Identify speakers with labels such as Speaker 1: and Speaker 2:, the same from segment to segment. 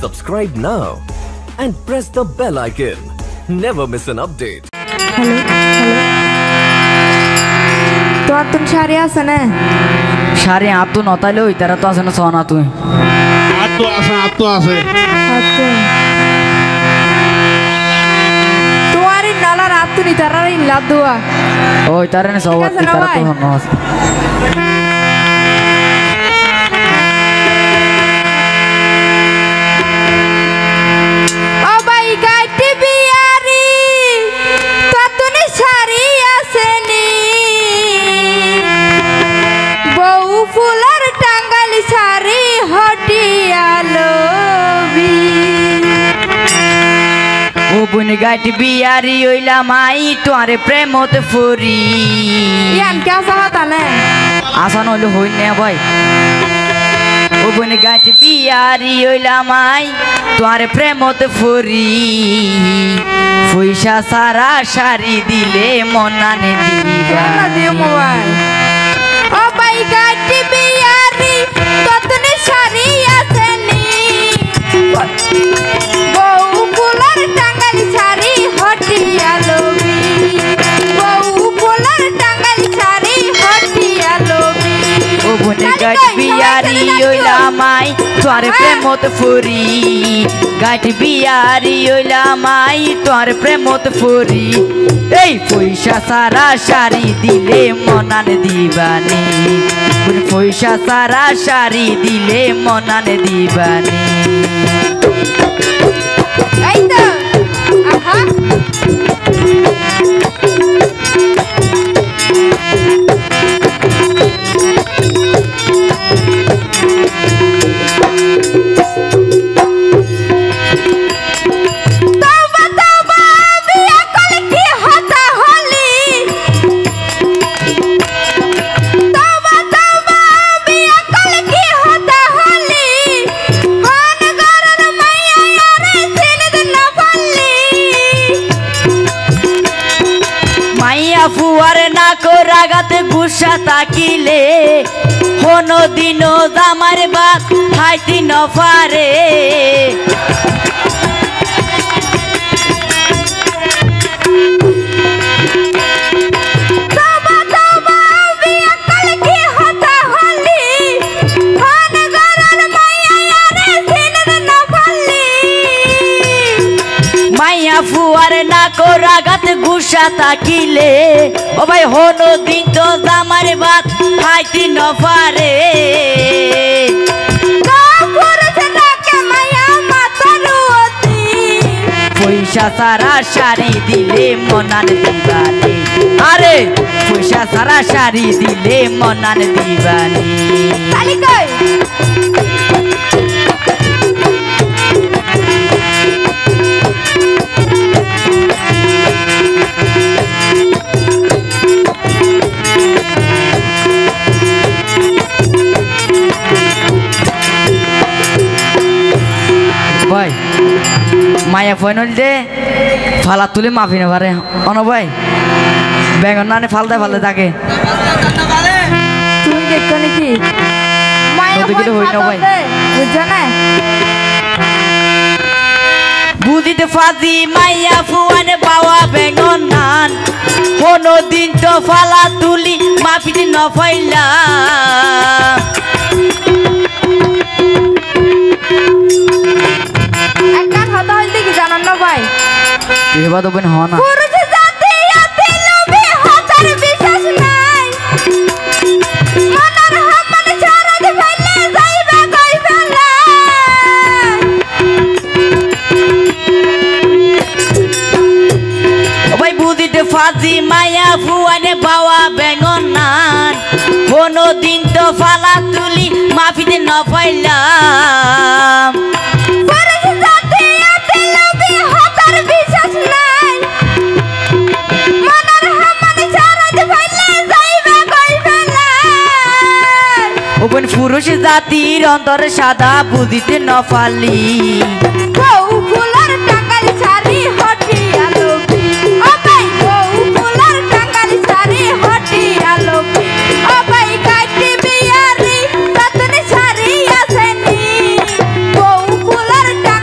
Speaker 1: Subscribe now and press the bell icon. Never miss an update.
Speaker 2: Hello. तो तुम शारे आसन है
Speaker 3: शारे आप तो नौता लो इधर तो आसन सोना तू
Speaker 4: आप तो आसे
Speaker 2: तुम्हारी नाला रात तो नहीं तरह नहीं लाद दुआ
Speaker 3: ओ इधर ने सौ इधर तो हम बुनिगाट बियारी ओइला माई तुम्हारे प्रेम होते फुरी
Speaker 2: यान क्या चाहता ने
Speaker 3: आसान होलो होई ने भाई ओ बुनिगाट बियारी ओइला माई तुम्हारे प्रेम होते फुरी फुइशा सारा शारी दिले मना ने दीवा
Speaker 2: ना दियो मोबाइल ओ भाई गाट बियारी तो तने शारी आसनी
Speaker 3: गाट बियारी ओइला माई तुम्हारे प्रेम होते फुरी गाट बियारी ओइला माई तुम्हारे प्रेम होते फुरी এই পয়সা সারা শাড়ি দিলে মনানে দিবানি পয়সা সারা শাড়ি দিলে মনানে দিবানি
Speaker 2: এই তো আহা
Speaker 3: ফুয়ারে না কোরাগাতে গুসা তাকিলে কোনো দিনও জামার বাত খাইতি নফারে ফুয়ারে না কোরাগাত গুসা তাকিলে ও ভাই হনো দিন তো জামার বাত খাইতি নফারে পয়সা সারা শাড়ি দিলে মনান দিবানি আরে পয়সা সারা শাড়ি দিলে মনান দিবানি ভাই মায়া ফোন দে ফালা তুলে মাফি না পারে অন ভাই বেগুন নানে ফালতে থাকে
Speaker 2: তুই দেখো নাকি মায়া
Speaker 3: ফোন হই না ভাই
Speaker 2: বুঝছ না
Speaker 3: বুঝিতে ফাজি মায়া ফুয়ান বাবা বেগুন নান কোনো দিন তো ফালা তুলি মাফি ন ফাইলা এবা তো বন হনা
Speaker 2: পুরুষ জাতি আতে লোভে হাতার বিশ্বাস নাই মনার হামান ছাড়া দে ফেলে যাইবে কই ফেলা
Speaker 3: ও ভাই বুঝিতে ফাজি মায়া ফুয়ানে বাবা বেগুন নান কোনো দিন তো ফালা তুলি মাফিতে ন ফাইলাম ওপেন পুরুষ জাতির অন্তরে সাদা বুঝিতে ন পারলি
Speaker 2: বউ ফুলার টাঙ্গাল শাড়ি হটিয়া লোভী ও ভাই বউ ফুলার টাঙ্গাল শাড়ি হটিয়া লোভী ও ভাই কাটি বিয়ারি ততনে শাড়ি আসেনি বউ ফুলার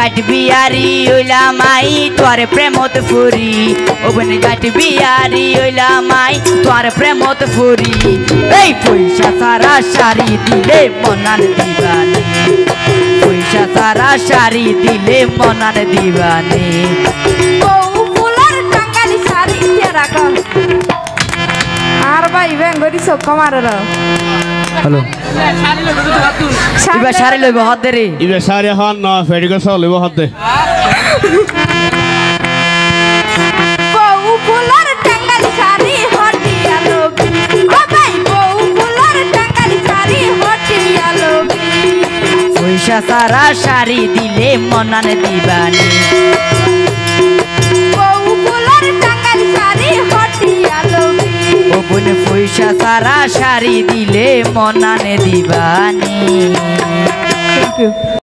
Speaker 3: গাট বিয়ারি হইলাম আই তোর প্রেমত ফুরি ও বোন গাট বিয়ারি হইলাম আই তোর প্রেমত ফুরি এই পয়সা সারা শাড়ি দিলে মনান দিবানি পয়সা সারা শাড়ি দিলে মনান দিবানি
Speaker 2: বউ ফুলার টাঙ্গালি শাড়ি তেরা কর আর ভাই বেঙ্গরি সব কমারর
Speaker 3: হ্যালো ইবা শাড়ি লইব হাত দে রে
Speaker 4: ইবে সারে হন না ফেডিকো সব লইব হাতে
Speaker 2: বউ ফুলার টাঙ্গালি শাড়ি হটিয়া লোভি ও ভাই বউ ফুলার টাঙ্গালি শাড়ি হটিয়া লোভি
Speaker 3: পয়সা সারা শাড়ি দিলে মনান দিবানি
Speaker 2: বউ ফুলার টাঙ্গালি শাড়ি হটিয়া লোভি
Speaker 3: ও বোন পয়সা সারা শাড়ি দিলে মনান দিবানি।